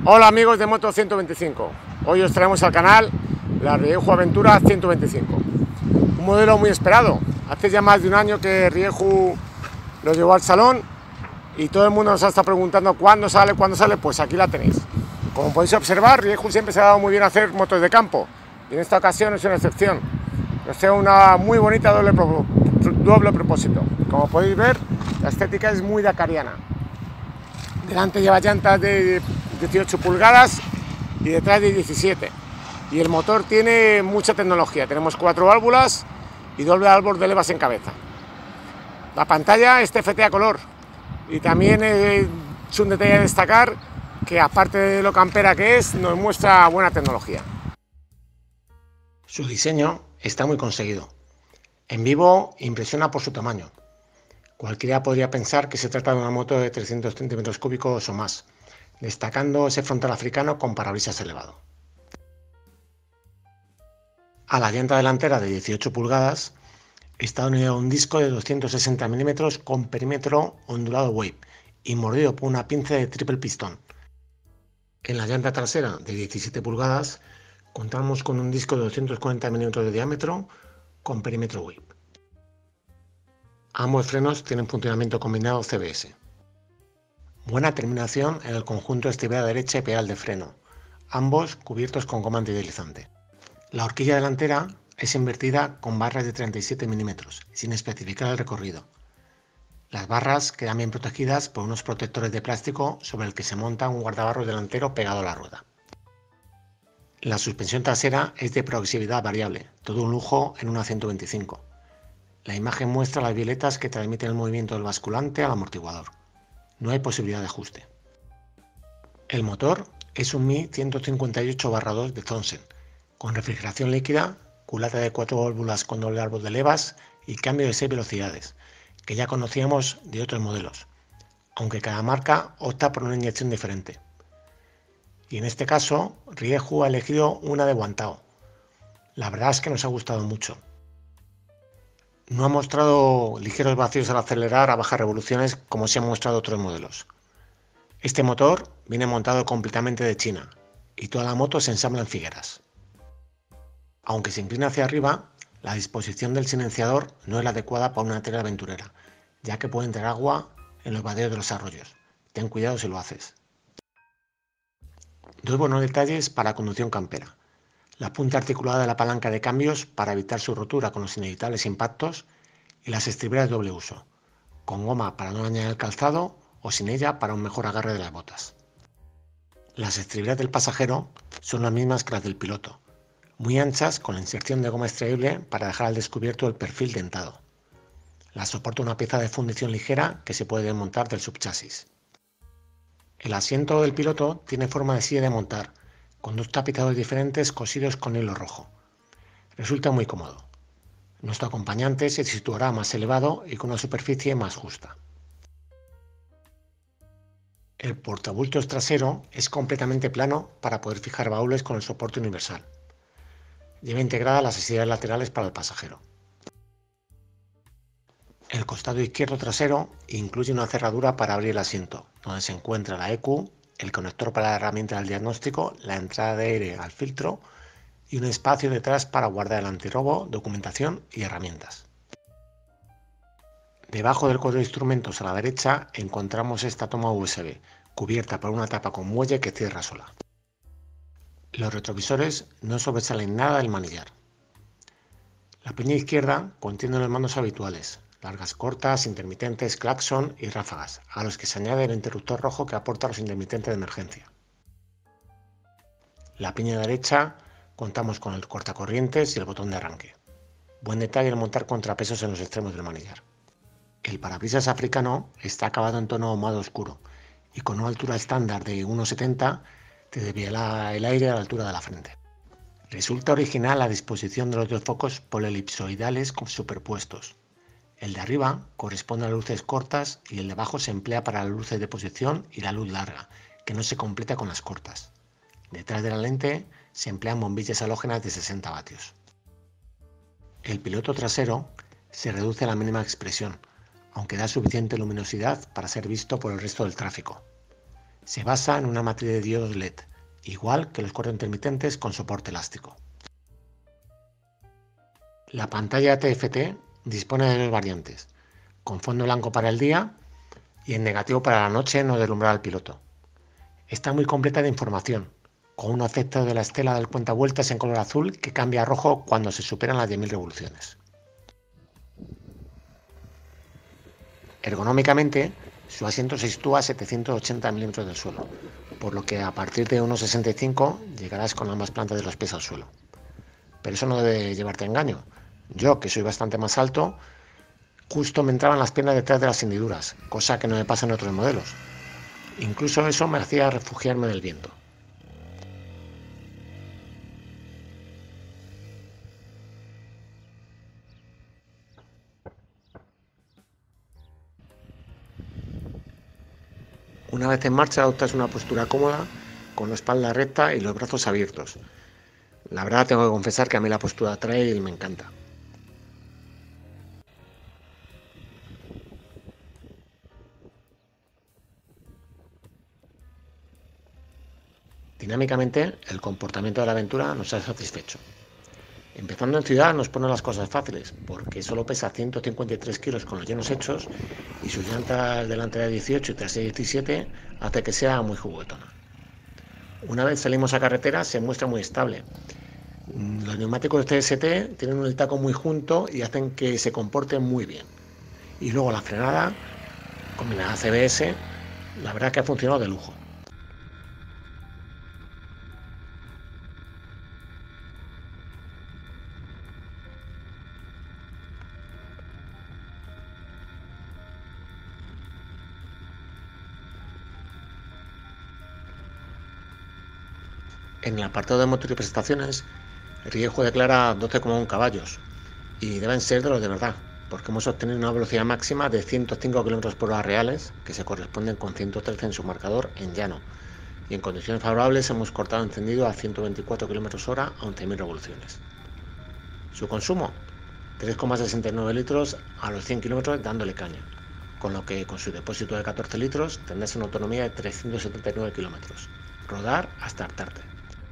Hola amigos de Moto 125, hoy os traemos al canal la Rieju Aventura 125, un modelo muy esperado. Hace ya más de un año que Rieju lo llevó al salón y todo el mundo nos ha estado preguntando cuándo sale, pues aquí la tenéis. Como podéis observar, Rieju siempre se ha dado muy bien a hacer motos de campo y en esta ocasión es una excepción. Nos trae una muy bonita doble propósito. Como podéis ver, la estética es muy dakariana. Delante lleva llantas de 18 pulgadas y detrás de 17. Y el motor tiene mucha tecnología. Tenemos 4 válvulas y doble árbol de levas en cabeza. La pantalla es TFT a color. Y también es un detalle a destacar que, aparte de lo campera que es, nos muestra buena tecnología. Su diseño está muy conseguido. En vivo impresiona por su tamaño. Cualquiera podría pensar que se trata de una moto de 300 centímetros cúbicos o más, destacando ese frontal africano con parabrisas elevado. A la llanta delantera de 18 pulgadas está unido un disco de 260 milímetros con perímetro ondulado wave y mordido por una pinza de triple pistón. En la llanta trasera de 17 pulgadas contamos con un disco de 240 milímetros de diámetro con perímetro wave. Ambos frenos tienen funcionamiento combinado CBS. Buena terminación en el conjunto estribilera derecha y pedal de freno, ambos cubiertos con goma antideslizante. La horquilla delantera es invertida con barras de 37 milímetros, sin especificar el recorrido. Las barras quedan bien protegidas por unos protectores de plástico sobre el que se monta un guardabarros delantero pegado a la rueda. La suspensión trasera es de progresividad variable, todo un lujo en una 125. La imagen muestra las violetas que transmiten el movimiento del basculante al amortiguador. No hay posibilidad de ajuste. El motor es un Mi 158/2 de Thomson, con refrigeración líquida, culata de 4 válvulas con doble árbol de levas y cambio de 6 velocidades, que ya conocíamos de otros modelos, aunque cada marca opta por una inyección diferente. Y en este caso, Rieju ha elegido una de Guantao. La verdad es que nos ha gustado mucho. No ha mostrado ligeros vacíos al acelerar a bajas revoluciones como se han mostrado otros modelos. Este motor viene montado completamente de China y toda la moto se ensambla en Figueras. Aunque se inclina hacia arriba, la disposición del silenciador no es la adecuada para una tele aventurera, ya que puede entrar agua en los vadeos de los arroyos. Ten cuidado si lo haces. Dos buenos detalles para conducción campera: la punta articulada de la palanca de cambios para evitar su rotura con los inevitables impactos y las estriberas de doble uso, con goma para no dañar el calzado o sin ella para un mejor agarre de las botas. Las estriberas del pasajero son las mismas que las del piloto, muy anchas con la inserción de goma extraíble para dejar al descubierto el perfil dentado. Las soporta una pieza de fundición ligera que se puede desmontar del subchasis. El asiento del piloto tiene forma de silla de montar, con 2 tapizadores diferentes cosidos con hilo rojo. Resulta muy cómodo. Nuestro acompañante se situará más elevado y con una superficie más justa. El portabultos trasero es completamente plano para poder fijar baúles con el soporte universal. Lleva integradas las asidas laterales para el pasajero. El costado izquierdo trasero incluye una cerradura para abrir el asiento, donde se encuentra la EQ, el conector para la herramienta del diagnóstico, la entrada de aire al filtro y un espacio detrás para guardar el antirrobo, documentación y herramientas. Debajo del cuadro de instrumentos a la derecha encontramos esta toma USB, cubierta por una tapa con muelle que cierra sola. Los retrovisores no sobresalen nada del manillar. La peña izquierda contiene los mandos habituales: largas, cortas, intermitentes, claxon y ráfagas, a los que se añade el interruptor rojo que aporta los intermitentes de emergencia. La peña derecha contamos con el cortacorrientes y el botón de arranque. Buen detalle el montar contrapesos en los extremos del manillar. El parabrisas africano está acabado en tono ahumado oscuro y con una altura estándar de 1,70 te desvía el aire a la altura de la frente. Resulta original la disposición de los 2 focos polelipsoidales superpuestos. El de arriba corresponde a las luces cortas y el de abajo se emplea para las luces de posición y la luz larga, que no se completa con las cortas. Detrás de la lente se emplean bombillas halógenas de 60 vatios. El piloto trasero se reduce a la mínima expresión, aunque da suficiente luminosidad para ser visto por el resto del tráfico. Se basa en una matriz de diodos LED, igual que los cuatro intermitentes con soporte elástico. La pantalla TFT dispone de dos variantes, con fondo blanco para el día y en negativo para la noche no deslumbrar al piloto. Está muy completa de información, con un efecto de la estela del cuentavueltas en color azul que cambia a rojo cuando se superan las 10.000 revoluciones. Ergonómicamente, su asiento se sitúa a 780 milímetros del suelo, por lo que a partir de 1,65 llegarás con ambas plantas de los pies al suelo. Pero eso no debe llevarte a engaño. Yo, que soy bastante más alto, justo me entraban las piernas detrás de las hendiduras, cosa que no me pasa en otros modelos. Incluso eso me hacía refugiarme del viento. Una vez en marcha adoptas una postura cómoda, con la espalda recta y los brazos abiertos. La verdad tengo que confesar que a mí la postura trail me encanta. Dinámicamente, el comportamiento de la aventura nos ha satisfecho. Empezando en ciudad nos pone las cosas fáciles, porque solo pesa 153 kilos con los llenos hechos y sus llantas delantera de 18 y trasera 17 hace que sea muy juguetona. Una vez salimos a carretera se muestra muy estable. Los neumáticos CST tienen el taco muy junto y hacen que se comporte muy bien. Y luego la frenada, combinada CBS, la verdad que ha funcionado de lujo. En el apartado de motor y prestaciones, Rieju declara 12,1 caballos y deben ser de los de verdad, porque hemos obtenido una velocidad máxima de 105 km por hora reales, que se corresponden con 113 en su marcador en llano, y en condiciones favorables hemos cortado encendido a 124 km hora a 11.000 revoluciones. Su consumo, 3,69 litros a los 100 km dándole caña, con lo que con su depósito de 14 litros tendrás una autonomía de 379 km. Rodar hasta hartarte.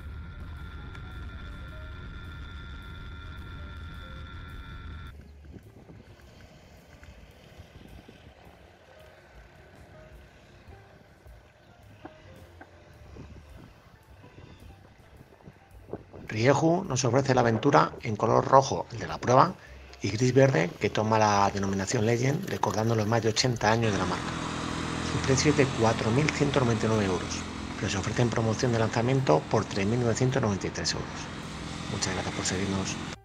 Rieju nos ofrece la aventura en color rojo, el de la prueba, y gris verde, que toma la denominación Legend, recordando los más de 80 años de la marca. Su precio es de 4.199 euros, pero se ofrece en promoción de lanzamiento por 3.993 euros. Muchas gracias por seguirnos.